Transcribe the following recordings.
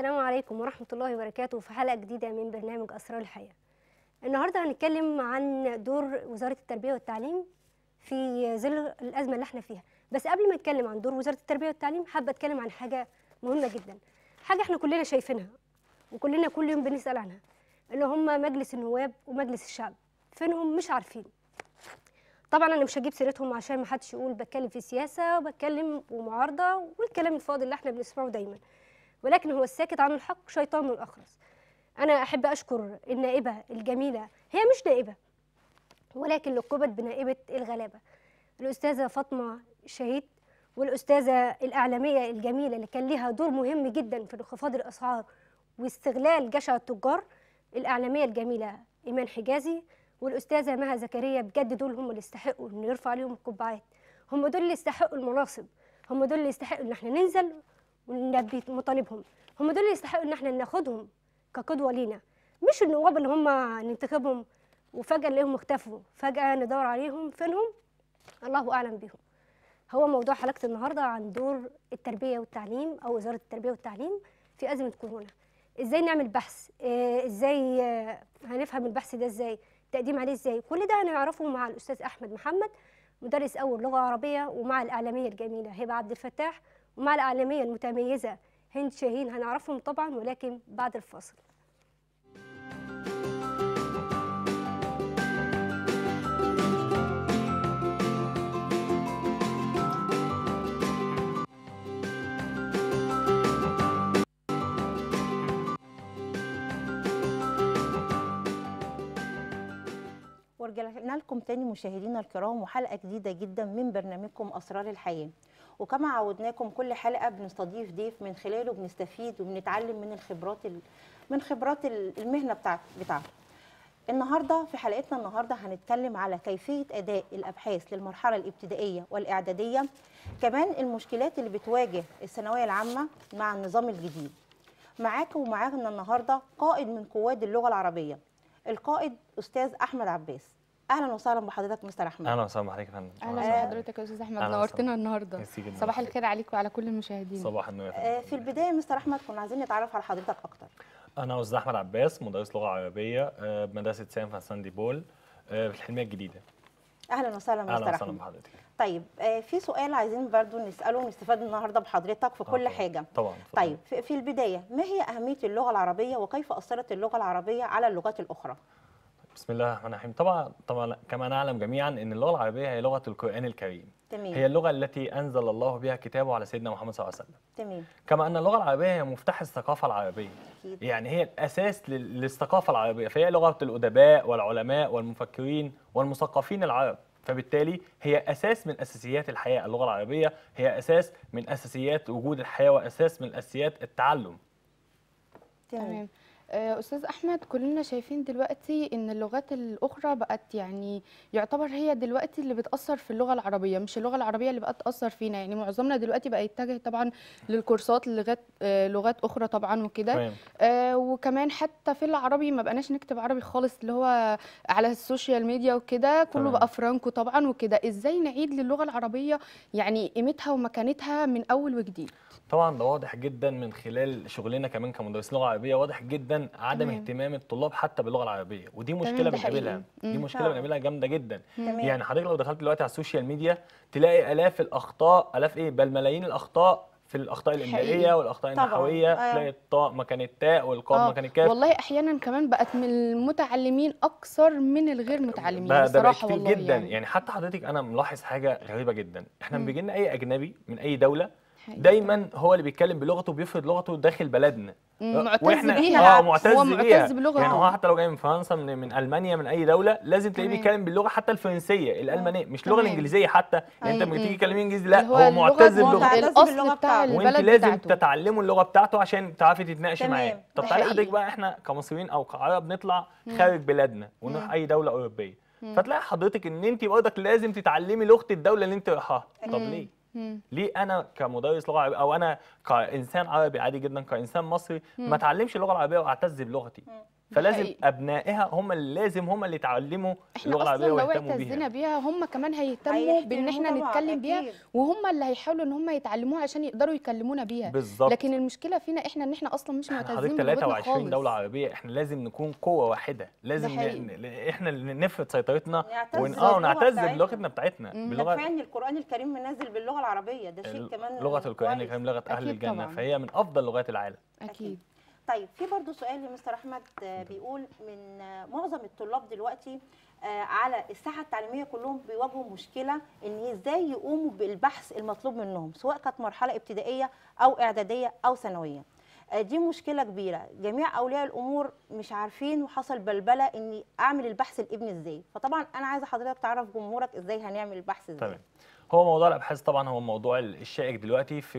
السلام عليكم ورحمة الله وبركاته في حلقة جديدة من برنامج أسرار الحياة. النهاردة هنتكلم عن دور وزارة التربية والتعليم في ظل الأزمة اللي احنا فيها. بس قبل ما اتكلم عن دور وزارة التربية والتعليم حابة اتكلم عن حاجة مهمة جدا، حاجة احنا كلنا شايفينها وكلنا كل يوم بنسأل عنها، اللي هم مجلس النواب ومجلس الشعب. فينهم؟ مش عارفين. طبعا انا مش هجيب سيرتهم عشان ما حدش يقول بتكلم في سياسة وبتكلم ومعارضة والكلام الفاضي اللي احنا بنسمعه دايما، ولكن هو الساكت عن الحق شيطان الأخرس. أنا أحب أشكر النائبة الجميلة، هي مش نائبة ولكن لقبت بنائبة الغلابة، الأستاذة فاطمة الشهيد، والأستاذة الإعلامية الجميلة اللي كان لها دور مهم جدا في انخفاض الأسعار واستغلال جشع التجار، الإعلامية الجميلة إيمان حجازي، والأستاذة مها زكريا. بجد دول هم اللي يستحقوا إن يرفع عليهم القبعات، هم دول اللي يستحقوا المناصب، هم دول اللي يستحقوا إن احنا ننزل ونلبي مطالبهم، هم دول اللي يستحقوا ان احنا ناخدهم كقدوه لينا، مش النواب اللي هم ننتخبهم وفجاه نلاقيهم اختفوا، فجاه ندور عليهم فينهم، الله اعلم بيهم. هو موضوع حلقه النهارده عن دور التربيه والتعليم او وزاره التربيه والتعليم في ازمه كورونا. ازاي نعمل بحث، ازاي هنفهم البحث ده، ازاي التقديم عليه، ازاي كل ده هنعرفه مع الاستاذ احمد محمد مدرس اول لغه عربيه، ومع الاعلاميه الجميله هبه عبد الفتاح، ومع الإعلامية المتميزة هند شاهين. هنعرفهم طبعا ولكن بعد الفاصل. ورجعنا لكم تاني مشاهدينا الكرام وحلقة جديدة جدا من برنامجكم أسرار الحياة. وكما عودناكم كل حلقة بنستضيف ضيف من خلاله بنستفيد وبنتعلم من خبرات المهنة بتاعته. النهارده في حلقتنا النهارده هنتكلم على كيفية أداء الأبحاث للمرحلة الابتدائية والإعدادية، كمان المشكلات اللي بتواجه الثانوية العامة مع النظام الجديد. معاكم ومعانا النهارده قائد من قواد اللغة العربية، القائد أستاذ أحمد عباس. أهلا وسهلا بحضرتك مستر أحمد. اهلا وسهلا بحضرتك يا فندم. اهلا بحضرتك يا استاذ احمد، نورتنا النهارده. صباح الخير عليك وعلى كل المشاهدين. صباح النور يا فندم. في البدايه مستر احمد كنا عايزين نتعرف على حضرتك اكتر. انا استاذ احمد عباس، مدرس لغه عربيه بمدرسه سان فانسان دي بول في الحلميه الجديده. اهلا وسهلا مستر احمد. اهلا وسهلا بحضرتك. طيب في سؤال عايزين برضو نساله ونستفاد النهارده بحضرتك في كل حاجه. طبعا. طيب في البدايه، ما هي اهميه اللغه العربيه وكيف اثرت اللغه العربيه على اللغات الاخرى؟ بسم الله الرحمن الرحيم. طبعا كما نعلم جميعا ان اللغه العربيه هي لغه القران الكريم. تمام. هي اللغه التي انزل الله بها كتابه على سيدنا محمد صلى الله عليه وسلم. تمام. كما ان اللغه العربيه هي مفتاح الثقافه العربيه. أكيد. يعني هي الاساس للثقافه العربيه، فهي لغه الادباء والعلماء والمفكرين والمثقفين العرب، فبالتالي هي اساس من اساسيات الحياه. اللغه العربيه هي اساس من اساسيات وجود الحياه واساس من اساسيات التعلم. تمام. استاذ احمد، كلنا شايفين دلوقتي ان اللغات الاخرى بقت يعني يعتبر هي دلوقتي اللي بتاثر في اللغه العربيه، مش اللغه العربيه اللي بقت تاثر فينا. يعني معظمنا دلوقتي بقى يتجه طبعا للكورسات لغات اخرى طبعا وكده. وكمان حتى في العربي ما بقناش نكتب عربي خالص، اللي هو على السوشيال ميديا وكده كله بقى فرانكو طبعا وكده. ازاي نعيد للغه العربيه يعني قيمتها ومكانتها من اول وجديد؟ طبعا ده واضح جدا من خلال شغلنا كمان كمدرسين لغه عربيه، واضح جدا عدم اهتمام الطلاب حتى باللغه العربيه، ودي مشكله بنقابلها. دي مشكله بنقابلها جامده جدا. يعني حضرتك لو دخلت دلوقتي على السوشيال ميديا تلاقي الاف الاخطاء، الاف بل ملايين الاخطاء في الاخطاء الاملائيه والاخطاء النحويه. تلاقي الطاء مكان التاء والقاف مكان الكاف. والله احيانا كمان بقت من المتعلمين اكثر من الغير متعلمين بصراحه. ده والله جدا يعني حتى حضرتك انا ملاحظ حاجه غريبه جدا. احنا بيجي لنا اي اجنبي من اي دوله دايما هو اللي بيتكلم بلغته وبيفرض لغته داخل بلدنا، معتز بيها. معتز بلغته. يعني هو حتى لو جاي من فرنسا من المانيا من اي دوله لازم تلاقيه بيتكلم باللغه حتى الفرنسيه الالمانيه، مش اللغه الانجليزيه حتى. يعني انت لما تيجي تكلمي انجليزي لا هو معتز بلغته، الاصل بتاع البلد وانت لازم تتعلموا اللغه بتاعته عشان تعرفي تتناقشي معاه. طب تعالي حضرتك بقى احنا كمصريين او كعرب نطلع خارج بلادنا ونروح اي دوله اوروبيه، فتلاقي حضرتك ان انت برضك لازم تتعلمي لغه الدوله اللي انت رايحاها. طب ليه؟ ليه انا كمدرس لغه عربيه او انا كانسان عربي عادي جدا كانسان مصري ما اتعلمش اللغه العربيه واعتز بلغتي؟ فلازم حقيقي. ابنائها هم اللي يتعلموا احنا اللغه العربيه اصلا لو ويهتموا اعتزينا بيها. بيها هم كمان هيهتموا بان احنا هيحترموها طبعاً، نتكلم بيها، أكيد. وهم اللي هيحاولوا ان هم يتعلموها عشان يقدروا يكلمونا بيها. بالظبط. لكن المشكله فينا احنا ان احنا اصلا مش احنا معتزين حضرتك بلغتنا 23 دوله خالص. عربيه، احنا لازم نكون قوه واحده، لازم حقيقي. احنا اللي نفرض سيطرتنا نعتز باللغة ونعتز بتاعتنا. بلغتنا بتاعتنا ده بلغه كفايه ان القران الكريم منزل باللغه العربيه، ده شيء كمان لغه القران كويس. الكريم لغه اهل أكيد الجنه، طبعاً. فهي من افضل لغات العالم. اكيد. طيب في برضو سؤال لمستر احمد، بيقول من معظم الطلاب دلوقتي على الساحه التعليميه كلهم بيواجهوا مشكله ان ازاي يقوموا بالبحث المطلوب منهم، سواء كانت مرحله ابتدائيه او اعداديه او ثانويه. دي مشكله كبيره، جميع اولياء الامور مش عارفين وحصل بلبله اني اعمل البحث لابني ازاي، فطبعا انا عايزه حضرتك تعرف جمهورك ازاي هنعمل البحث ازاي. تمام. هو موضوع الابحاث طبعا هو الموضوع الشائك دلوقتي في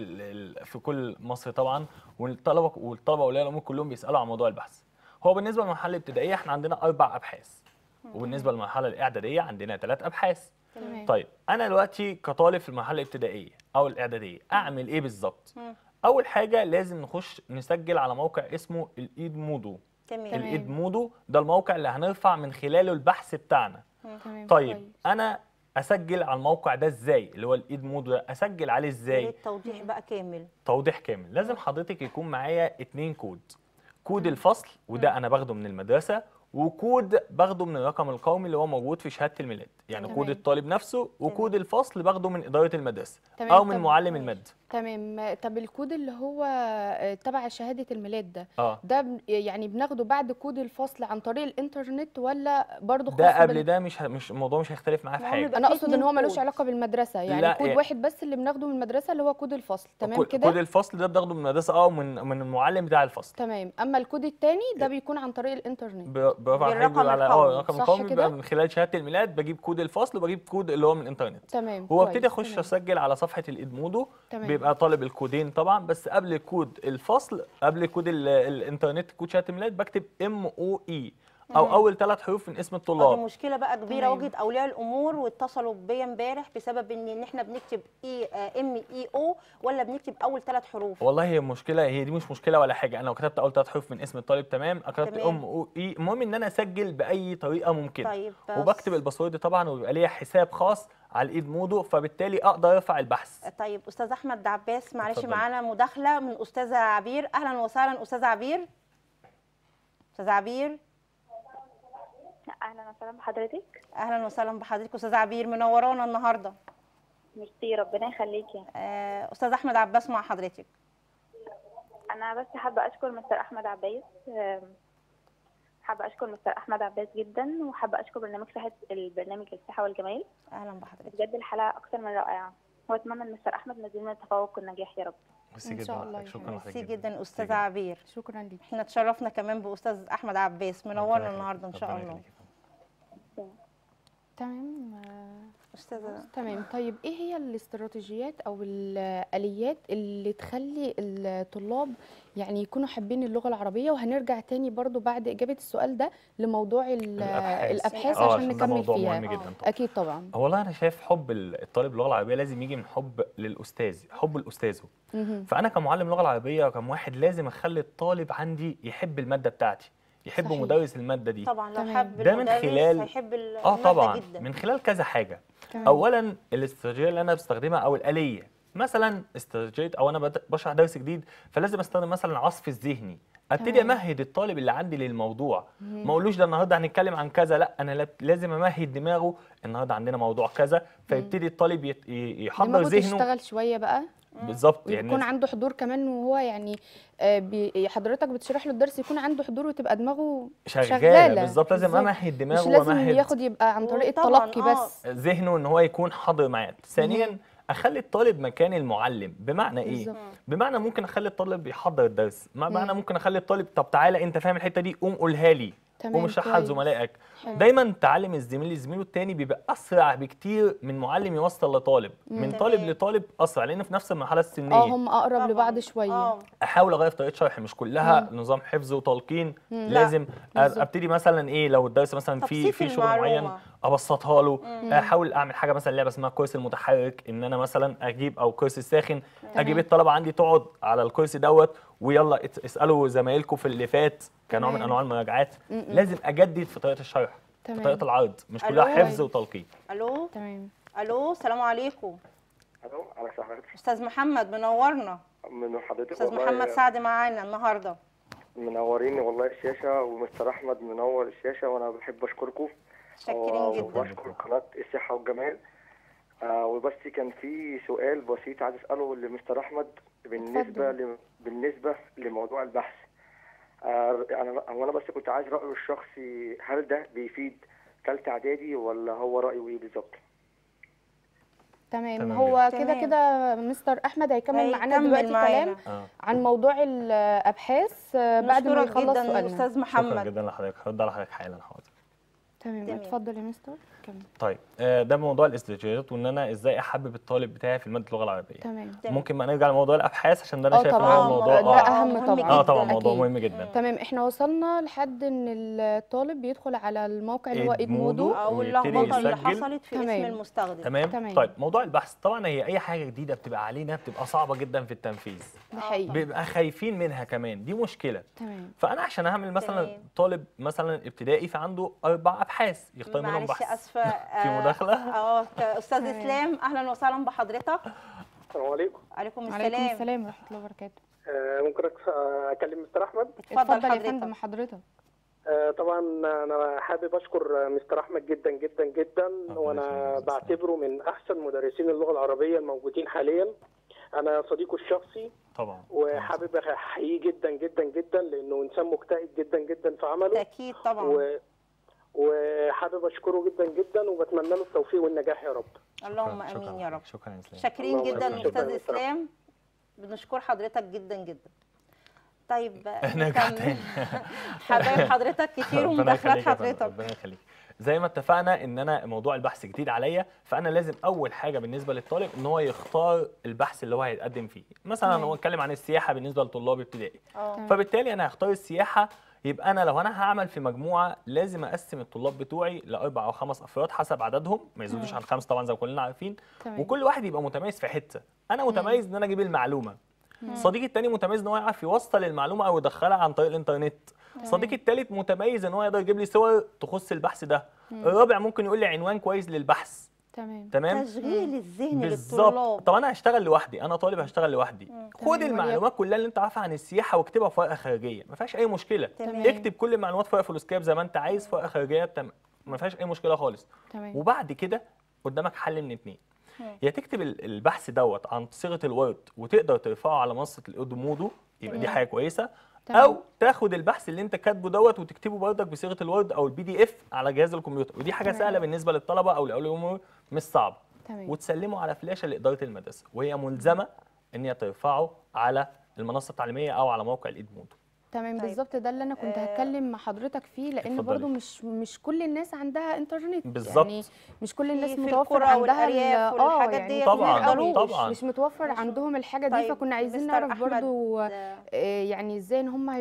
كل مصر طبعا، والطلبه واولياء الامور كلهم بيسالوا عن موضوع البحث. هو بالنسبه للمرحله الابتدائيه احنا عندنا 4 ابحاث، وبالنسبه للمرحله الاعداديه عندنا 3 ابحاث. تمام. طيب انا دلوقتي كطالب في المرحله الابتدائيه او الاعداديه اعمل ايه بالظبط؟ اول حاجه لازم نخش نسجل على موقع اسمه الايد مودو. تمام. الايد مودو ده الموقع اللي هنرفع من خلاله البحث بتاعنا. تمام. طيب كويس. انا اسجل على الموقع ده ازاي؟ اللي هو الايد مودو ده اسجل عليه يا ازاي؟ ريت توضيح بقى كامل. توضيح كامل. لازم حضرتك يكون معايا 2 كود، كود الفصل وده انا باخده من المدرسه، وكود باخده من الرقم القومي اللي هو موجود في شهاده الميلاد، يعني تمام. كود الطالب نفسه، وكود الفصل باخده من اداره المدرسه تمام. او من طب معلم الماده. تمام. طب الكود اللي هو تبع شهاده الميلاد ده، اه ده يعني بناخده بعد كود الفصل عن طريق الانترنت ولا برضه ده خاص قبل ده مش الموضوع مش هيختلف معاه في ما هو حاجه. بيبقى انا في اقصد ان 2 هو ملوش كود. علاقه بالمدرسه، يعني لا، كود واحد بس اللي بناخده من المدرسه اللي هو كود الفصل. تمام كده. كود الفصل ده بناخده من المدرسه من المعلم بتاع الفصل. تمام. اما الكود الثاني ده بيكون عن طريق الانترنت. برافو عليك. بالرقم على القومي. الرقم صح القومي كده؟ بيبقى من خلال شهاده الميلاد، بجيب كود الفصل وبجيب كود اللي هو من الانترنت. تمام. وابتدي كويس. اخش تمام. اسجل على صفحه الادمودو. تمام. بيبقى طالب الكودين طبعا، بس قبل كود الفصل قبل كود الانترنت كود شهاده الميلاد بكتب MOE او اول 3 حروف من اسم دي الطلاب. مشكله بقى كبيره تمام. واجهت اولياء الامور، واتصلوا بيا امبارح بسبب ان احنا بنكتب MEO ولا بنكتب اول 3 حروف. والله هي مشكله، هي دي مش مشكله ولا حاجه. انا لو كتبت اول 3 حروف من اسم الطالب تمام، كتبت تمام. MOE، المهم ان انا اسجل باي طريقه ممكنه. طيب وبكتب الباسورد طبعا، وبيبقى ليا حساب خاص على الايد مودو، فبالتالي اقدر ارفع البحث. طيب استاذ احمد عباس، معلش اتفضلي. معانا مداخله من استاذه عبير. اهلا وسهلا استاذه عبير. استاذه عبير. اهلا وسهلا بحضرتك. اهلا وسهلا بحضرتك استاذه عبير، منورانا النهارده. ميرسي، ربنا يخليكي. استاذ احمد عباس مع حضرتك. انا بس حابه اشكر مستر احمد عباس، حابه اشكر مستر احمد عباس جدا، وحابه اشكر برنامج البرنامج الصحه والجمال. اهلا بحضرتك. بجد الحلقه اكثر من رائعه، واتمنى ان مستر احمد مزيد من التفوق والنجاح يا رب. ميرسي إن جدا شاء الله لحضرتك. يا شكرا لحضرتك ميرسي جدا استاذه جداً. عبير. شكرا ليك. احنا اتشرفنا كمان باستاذ احمد عباس، منورنا النهارده ان شاء ربنا الله. يخليك. تمام. استاذه تمام. طيب ايه هي الاستراتيجيات او الاليات اللي تخلي الطلاب يعني يكونوا حابين اللغه العربيه؟ وهنرجع تاني برضو بعد اجابه السؤال ده لموضوع الابحاث عشان عشان ده نكمل موضوع فيها. مهم جدا طبعا. اكيد طبعا. والله انا شايف حب الطالب للغه العربيه لازم يجي من حب للاستاذ، حب الاستاذه. فانا كمعلم لغه العربيه وكم واحد لازم اخلي الطالب عندي يحب الماده بتاعتي، يحب صحيح. مدرس الماده دي. طبعا لو تمام. حب ده من المدرس خلال هيحب المادة طبعا جدا. من خلال كذا حاجه. تمام. اولا الاستراتيجيه اللي انا بستخدمها او الاليه، مثلا استراتيجيه او انا بشرح درس جديد فلازم استخدم مثلا العصف الذهني، ابتدي تمام. امهد الطالب اللي عندي للموضوع. ما اقولوش ده النهارده هنتكلم عن كذا، لا انا لازم امهد دماغه، النهارده عندنا موضوع كذا، فيبتدي الطالب يحضر دماغه ذهنه تشتغل شويه بقى، بالظبط. ويكون يعني عنده حضور كمان، وهو يعني حضرتك بتشرح له الدرس يكون عنده حضور وتبقى دماغه شغاله بالظبط. لازم بالظبط. امهد مش دماغه لازم وامهد ياخد يبقى عن طريق وطبعاً التلقي بس. ذهنه ان هو يكون حاضر معايا. ثانيا اخلي الطالب مكان المعلم. بمعنى ايه؟ بالظبط. بمعنى ممكن اخلي الطالب يحضر الدرس، بمعنى ممكن اخلي الطالب طب تعالى انت فاهم الحته دي قوم قولها لي، تمام، قوم اشرحها كويس. لزملائك. حلو. دايما تعلم الزميل لزميله التاني بيبقى اسرع بكتير من معلم يوصل لطالب، من طالب تمام. لطالب اسرع، لان في نفس المرحله السنيه. هم اقرب طبعاً. لبعض شويه. احاول اغير في طريقه شرحي، مش كلها نظام حفظ وتلقين. لازم بالظبط. ابتدي مثلا ايه لو الدرس مثلا تبسيط في شغل معين، المعلومة. ابسطها له، احاول اعمل حاجه مثلا لعبه اسمها الكرسي المتحرك، ان انا مثلا اجيب او كرسي ساخن، اجيب الطلبه عندي تقعد على الكرسي دوت ويلا اسالوا زمايلكم في اللي فات كنوع من انواع المراجعات. لازم اجدد في طريقه الشرح، في طريقه العرض، مش كلها حفظ وتلقين. الو تمام. الو السلام عليكم. الو على حضرتك. استاذ محمد منورنا. من حضرتك استاذ والله. محمد سعد معانا النهارده. منوريني والله الشاشه، ومستر احمد منور الشاشه، وانا بحب اشكركم. شاكرين جدا. وبشكر قناه الصحه والجمال. وبس كان في سؤال بسيط عايز اساله لمستر احمد بالنسبه لموضوع البحث. انا بس كنت عايز رايه الشخصي، هل ده بيفيد ثالثه اعدادي ولا هو رايه ايه بالظبط؟ تمام. هو كده كده مستر احمد هيكمل معانا دلوقتي كلام عن موضوع الابحاث بعد ما يخلص سؤالنا. استاذ محمد شكرا جدا لحضرتك، هرد على حضرتك حالا. حاضر. تمام. اتفضل يا مستر كمل. طيب ده موضوع الاستراتيجيات، وان انا ازاي احبب الطالب بتاعي في ماده اللغه العربيه. تمام. ممكن بقى نرجع لموضوع الابحاث عشان ده انا شايف ان طبعا هو الموضوع ده اهم طبعا. طبعا موضوع مهم جدا. تمام. احنا وصلنا لحد ان الطالب بيدخل على الموقع اللي هو ادمودو او اللخبطه اللي حصلت في اسم المستخدم. تمام. طيب موضوع البحث طبعا هي اي حاجه جديده بتبقى علينا بتبقى صعبه جدا في التنفيذ. ده حقيقي. بيبقى خايفين منها كمان، دي مشكله. تمام. فانا عشان اعمل مثلا طالب مثلا ابتدائي فعنده 4 ابحاث يختار منهم بحث. معلش اسفه في مداخله. استاذ اسلام اهلا وسهلا بحضرتك. السلام عليكم. وعليكم السلام. وعليكم السلام ورحمه الله وبركاته. ممكن اكلم مستر احمد؟ اتفضل يا فندم حضرتك. طبعا انا حابب اشكر مستر احمد جدا جدا جدا، وانا بعتبره من احسن مدرسين اللغه العربيه الموجودين حاليا. انا صديقه الشخصي طبعا، وحابب احييه جدا جدا جدا لانه انسان مجتهد جدا جدا في عمله. اكيد طبعا. وحابب اشكره جدا جدا وبتمنى له التوفيق والنجاح يا رب. اللهم امين يا رب. شكرا يا اسلام. شاكرين جدا استاذ اسلام، بنشكر حضرتك جدا جدا. طيب نكمل. حبايب حضرتك كتير ومداخلات حضرتك. ربنا يخليك. زي ما اتفقنا ان انا موضوع البحث جديد عليا، فانا لازم اول حاجه بالنسبه للطالب ان هو يختار البحث اللي هو هيتقدم فيه. مثلا هو اتكلم عن السياحه بالنسبه لطلاب ابتدائي، فبالتالي انا هختار السياحه. يبقى انا لو انا هعمل في مجموعه لازم اقسم الطلاب بتوعي ل4 أو 5 افراد حسب عددهم، ما يزودوش عن 5 طبعا زي ما كلنا عارفين. وكل واحد يبقى متميز في حته. انا متميز ان انا اجيب المعلومه، صديقي التاني متميز ان هو يعرف يوصل المعلومه او يدخلها عن طريق الانترنت. صديقي التالت متميز ان هو يقدر يجيب لي صور تخص البحث ده. الرابع ممكن يقول لي عنوان كويس للبحث. تمام. تشغيل الذهن للطلاب. طب انا هشتغل لوحدي، انا طالب هشتغل لوحدي. خد المعلومات كلها اللي انت عارفها عن السياحه واكتبها في ورقه خارجيه، ما فيهاش اي مشكله. اكتب كل المعلومات في ورقه فلوسكاب زي ما انت عايز في ورقه خارجيه، ما فيهاش اي مشكله خالص. وبعد كده قدامك حل من 2، يا تكتب البحث دوت عن صيغه الوورد وتقدر ترفعه على منصه الادمودو، يبقى دي حاجه كويسه. او تاخد البحث اللي انت كاتبه دوت وتكتبه بردك بصيغه الوورد او الPDF على جهاز الكمبيوتر، ودي حاجه سهله بالنسبه للطلبه او لاولياء الامور، مش صعبه. وتسلمه على فلاشه لاداره المدرسه، وهي ملزمه ان هي ترفعه على المنصه التعليميه او على موقع الادمودو. تمام. بالظبط ده اللي انا كنت هتكلم مع حضرتك فيه، لان برضو مش كل الناس عندها انترنت. بالظبط. يعني مش كل الناس متوفر عندها الحاجات دي. طبعا مش متوفر عندهم الحاجه دي. فكنا عايزين نعرف برضو يعني ازاي ان هم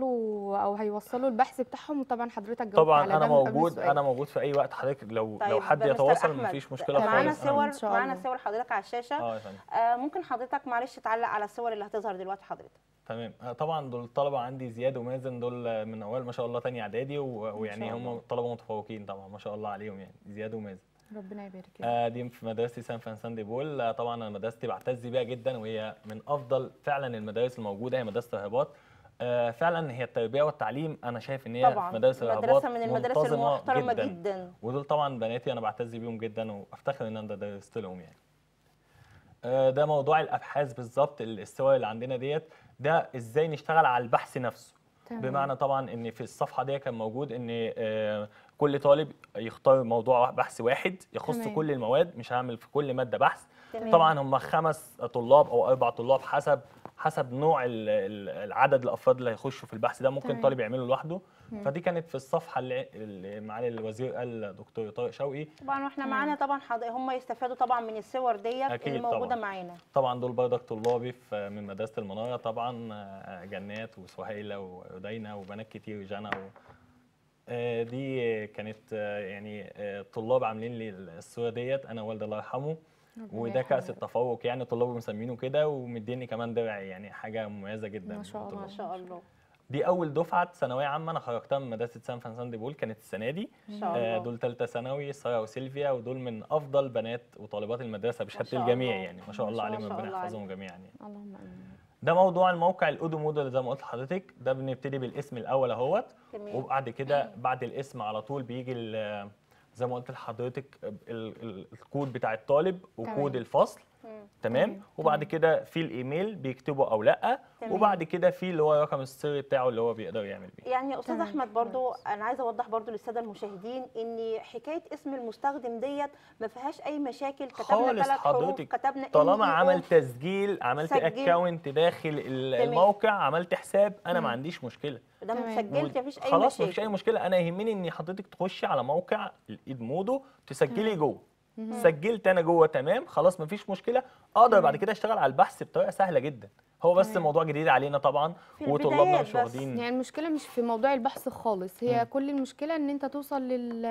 هيوصلوا البحث بتاعهم. وطبعا حضرتك جاوبت طبعا على ده. انا موجود في اي وقت حضرتك، لو حد يتواصل مفيش مشكله خالص. معانا صور حضرتك على الشاشه. ممكن حضرتك معلش تعلق على الصور اللي هتظهر دلوقتي حضرتك. تمام. طبعا دول الطلبه عندي زياد ومازن، دول من اوائل ما شاء الله تاني اعدادي، ويعني هم طلبه متفوقين طبعا ما شاء الله عليهم، يعني زياد ومازن. ربنا يبارك. دي في مدرستي سان فرانسان دي بول. طبعا انا مدرستي بعتز بيها جدا، وهي من افضل فعلا المدارس الموجوده، هي مدرسه الرهبات. فعلا هي التربيه والتعليم انا شايف ان هي في مدارس الرهبات من المدارس المحترمه جدا. ودول طبعا بناتي انا بعتز بيهم جدا وافتخر ان انا درست لهم يعني. ده موضوع الابحاث بالظبط. الصور اللي عندنا ديت ده ازاي نشتغل على البحث نفسه. بمعنى طبعا ان في الصفحه دي كان موجود ان كل طالب يختار موضوع بحث واحد يخص كل المواد، مش هعمل في كل ماده بحث. طبعا هم 5 طلاب او 4 طلاب حسب نوع العدد الافراد اللي هيخشوا في البحث ده، ممكن طالب يعمله لوحده. فدي كانت في الصفحه اللي معالي الوزير قال دكتور طارق شوقي. طبعا واحنا معانا طبعا هم يستفادوا طبعا من الصور ديت اللي موجوده معانا. طبعا دول برضك طلابي من مدرسه المناره، طبعا جنات وسهيله ودينا وبنات كتير جنى دي كانت يعني طلاب عاملين لي الصوره ديت، انا والدي الله يرحمه، وده كأس التفوق يعني طلاب مسمينه كده، ومديني كمان درع، يعني حاجه مميزه جدا. ما شاء الله ما شاء الله. دي اول دفعه ثانويه عامه انا خرجتها من مدرسه سان فرانسان دي بول، كانت السنه دي. ما شاء الله. دول ثالثه ثانوي، ساره وسيلفيا، ودول من افضل بنات وطالبات المدرسه بشهاده شاء الجميع الله. يعني، ما شاء الله عليهم، ما شاء ربنا الله يحفظهم عليهم. جميعا يعني. اللهم امين. ده موضوع الموقع الاودو موديل زي ما قلت لحضرتك. ده بنبتدي بالاسم الاول اهوت، تمام. وبعد كده بعد الاسم على طول بيجي زي ما قلت لحضرتك الكود بتاع الطالب وكود الفصل. تمام. وبعد كده في الايميل بيكتبه او لا، تمام. وبعد كده في اللي هو رقم السري بتاعه اللي هو بيقدر يعمل بيه. يعني يا استاذ احمد برضو انا عايزه اوضح برضو للساده المشاهدين ان حكايه اسم المستخدم ديت ما فيهاش اي مشاكل. كتبنا خالص 3 حروف، حضرتك، كتبنا طالما NEO. عمل تسجيل، عملت سجل. اكونت داخل الموقع، عملت حساب، انا ما عنديش مشكله. ده تمام. سجلت مفيش اي خلاص مشاكل. مفيش اي مشكله. انا يهمني ان حضرتك تخشي على موقع الادمودو تسجلي جوه. سجلت انا جوه تمام، خلاص مفيش مشكله. اقدر بعد كده اشتغل على البحث بطريقه سهله جدا. هو بس موضوع جديد علينا طبعا، في وطلابنا البدايات مش بس. واخدين. يعني المشكله مش في موضوع البحث خالص، هي كل المشكله ان انت توصل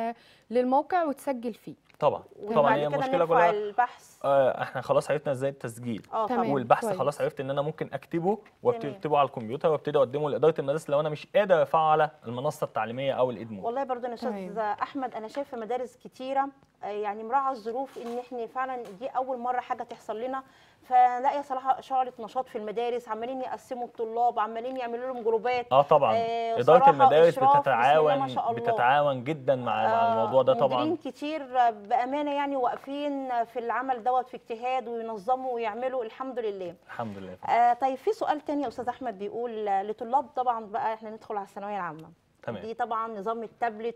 للموقع وتسجل فيه. طبعا وبعد هي كده المشكله نرفع كلها البحث. احنا خلاص عرفنا ازاي التسجيل تمام. والبحث. كويس. خلاص عرفت ان انا ممكن اكتبه تمام. واكتبه على الكمبيوتر وابتدي اقدمه لاداره المدارس لو انا مش قادر ارفعه على المنصه التعليميه او الادمود. والله برضو انا استاذ تمام. احمد انا شايفه مدارس كتيره يعني مراعاه الظروف ان احنا فعلا دي اول مره حاجه تحصل لنا، فلاقي صراحه شعله نشاط في المدارس، عمالين يقسموا الطلاب، عمالين يعملوا لهم جروبات. طبعا اداره صراحة المدارس إشراف، بسم الله ما شاء الله. بتتعاون جدا مع الموضوع ده طبعا. مديرين كتير بامانه يعني واقفين في العمل دوت في اجتهاد وينظموا ويعملوا الحمد لله. الحمد لله. طيب في سؤال تاني يا استاذ احمد بيقول لطلاب، طبعا بقى احنا ندخل على الثانويه العامه. تمام. دي طبعا نظام التابلت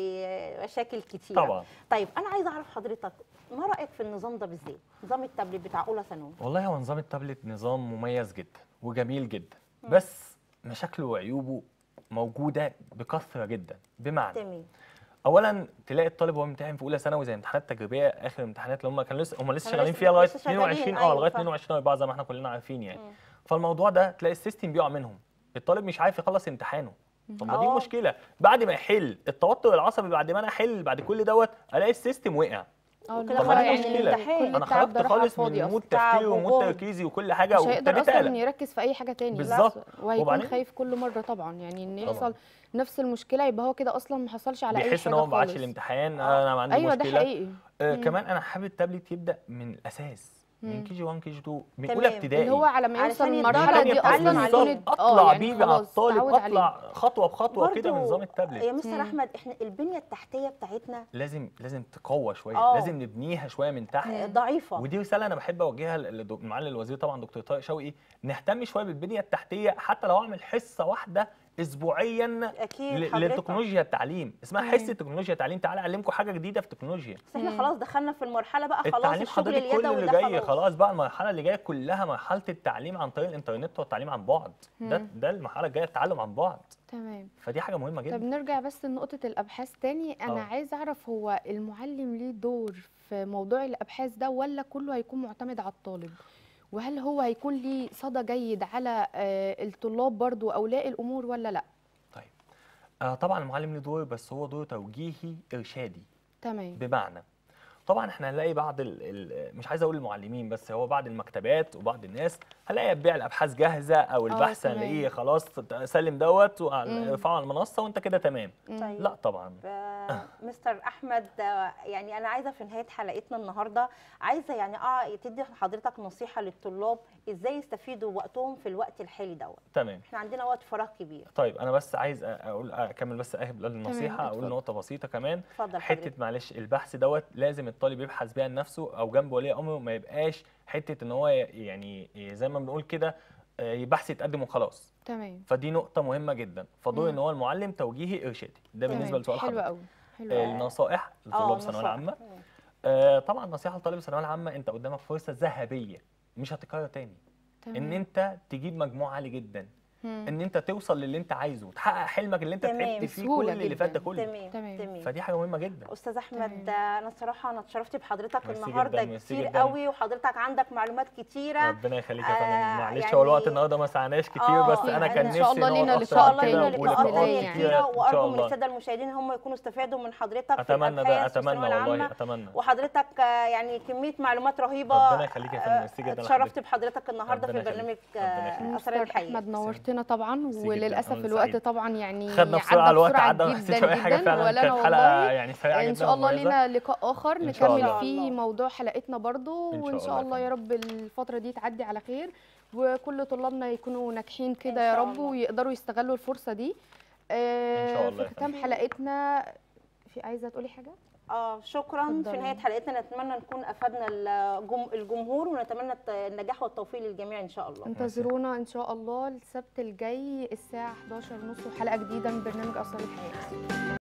ومشاكل كتير. طبعا. طيب انا عايزه اعرف حضرتك ما رايك في النظام ده بالذات، نظام التابلت بتاع اولى ثانوي؟ والله هو نظام التابلت نظام مميز جدا وجميل جدا، بس مشاكله وعيوبه موجوده بكثره جدا. بمعنى تمام. اولا تلاقي الطالب وهو امتحان في اولى ثانوي زي امتحانات تجريبيه، اخر الامتحانات اللي هم كانوا لسه شغالين فيها لغايه 22 لغايه 22 4 زي ما احنا كلنا عارفين يعني. فالموضوع ده تلاقي السيستم بيقع منهم، الطالب مش عارف يخلص امتحانه. طب ما دي مشكله. بعد ما يحل التوتر العصبي، بعد ما انا احل بعد كل دوت الاقي السيستم وقع. طب ما دي يعني مشكله. الامتحان انا خرجت خالص من مود تفكيري ومود تركيزي وكل حاجه، مش هيقدر وابتديت اصلا اقلق. يركز في اي حاجه تاني. بالظبط. وهيكون وبعدين خايف كل مره طبعا، يعني ان طبعاً. يحصل نفس المشكله يبقى هو كده اصلا ما حصلش على اي حاجه خالص. بيحس ان هو ما بعتش الامتحان، انا ما عندي ايوه مشكله. ده حقيقي. كمان انا حابب التابلت يبدا من الاساس، من كي جي 1 كي جي 2 من تمام. اولى ابتدائي، اللي هو على ما يوصل علشان المرحله دي اصلا يكون اطلع يعني بيه على خلاص الطالب، اتعود اطلع عليه. خطوه بخطوه كده من برضو نظام يا التابلت. مستر احمد احنا البنيه التحتيه بتاعتنا لازم تقوى شويه، آه. لازم نبنيها شويه من تحت. ضعيفه. ودي رساله انا بحب اوجهها لمعالي الوزير طبعا دكتور طارق شوقي، نهتم شويه بالبنيه التحتيه، حتى لو اعمل حصه واحده اسبوعيا اكيد حضرتك. لتكنولوجيا التعليم، اسمها حصه تكنولوجيا التعليم. تعالى اعلمكم حاجه جديده في التكنولوجيا. بس احنا خلاص دخلنا في المرحله بقى، خلاص التعليم الشغل حضرتك كل اليدوي اللي ده جاي خلاص بقى، المرحله اللي جايه كلها مرحله التعليم عن طريق الانترنت والتعليم عن بعد. ده المرحله الجايه، التعلم عن بعد. تمام. فدي حاجه مهمه طب جدا. نرجع بس لنقطه الابحاث تاني. انا عايزه اعرف هو المعلم ليه دور في موضوع الابحاث ده، ولا كله هيكون معتمد على الطالب؟ وهل هو هيكون ليه صدى جيد على الطلاب برضو اولياء الامور ولا لا؟ طيب طبعا المعلم له دور، بس هو دور توجيهي ارشادي. تمام. بمعنى طبعا احنا هنلاقي بعض مش عايز اقول المعلمين بس، هو بعض المكتبات وبعض الناس هنلاقي بيع الابحاث جاهزه، او البحث هنلاقيه خلاص سلم دوت وارفعه على المنصه وانت كده تمام. طيب. لا طبعا. مستر احمد يعني انا عايزه في نهايه حلقتنا النهارده عايزه يعني تدي حضرتك نصيحه للطلاب ازاي يستفيدوا وقتهم في الوقت الحالي دوت. تمام. احنا عندنا وقت فراغ كبير. طيب انا بس عايز اكمل بس قبل النصيحه، اقول نقطه بسيطه كمان. اتفضل حته حضرتك. معلش البحث دوت لازم الطالب يبحث بيها لنفسه او جنب ولي امره، ما يبقاش حته ان هو يعني زي ما بنقول كده بحث يتقدم وخلاص. تمام. فدي نقطه مهمه جدا، فدور ان هو المعلم توجيهي ارشادي. ده بالنسبه لسؤال حلو حضرتك. قوي. حلو قوي. النصائح لطلاب الثانويه العامه. طبعا نصيحه لطالب الثانويه العامه، انت قدامك فرصه ذهبيه مش هتكرر تاني. تمام. ان انت تجيب مجموع عالي جدا. ان انت توصل للي انت عايزه وتحقق حلمك اللي انت تمام. تعبت فيه بسهولة كل اللي فات ده جداً. كله. تمام. فدي حاجه مهمه جدا. استاذ احمد، تمام. انا الصراحه اتشرفت بحضرتك ميرسي النهارده جداً، ميرسي كتير جداً. قوي، وحضرتك عندك معلومات كتيره. ربنا يخليك يا فندم. معلش يعني هو الوقت النهارده ما سعناش كتير، بس انا كان إن نفسي شاء الله لينا نقعد ان شاء الله أكتر لينا كده لقاءات بإذن الله تانية يعني. كتيره، إن شاء وارجو من الله. الساده المشاهدين ان هم يكونوا استفادوا من حضرتك في اتمنى ده، الابحاث اتمنى والثانويه والله العامه. اتمنى. وحضرتك يعني كميه معلومات رهيبه. ربنا يخليك يا فندم، ميرسي جدا اتشرفت لحضرتك. بحضرتك النهارده في ربنا يخليك. برنامج ربنا يخليك. اسرار الحياه. احمد نورتنا طبعا، ميرسي جداً. وللاسف أنا الوقت سعيد. طبعا يعني خدنا بسرعه الوقت عدى، ما جدا حسيتش باي حاجه جدا، فعلا. ولا كانت انا حلقه والله يعني سريعه جدا ان شاء الله ومميزة. لينا لقاء اخر إن شاء نكمل الله. فيه موضوع حلقتنا برضو، إن شاء وان شاء الله يا الله يا رب الفتره دي تعدي على خير، وكل طلابنا يكونوا ناجحين كده إن يا شاء رب، الله. ويقدروا يستغلوا الفرصه دي. إن شاء الله في يا ختام فندم. حلقتنا، عايزه تقولي حاجه؟ شكرا. اتفضلي. في نهايه حلقتنا نتمنى نكون افدنا الجمهور، ونتمنى النجاح والتوفيق للجميع ان شاء الله. انتظرونا ان شاء الله السبت الجاي الساعه 11:30 وحلقه جديده من برنامج اسرار الحياه.